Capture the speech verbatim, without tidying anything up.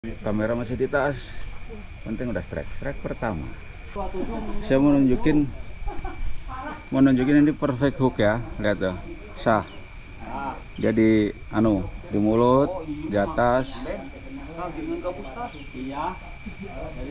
Kamera masih di tas, penting udah strike strike pertama. Saya mau nunjukin mau nunjukin ini perfect hook ya, lihat tuh, sah. Jadi anu di mulut, di atas.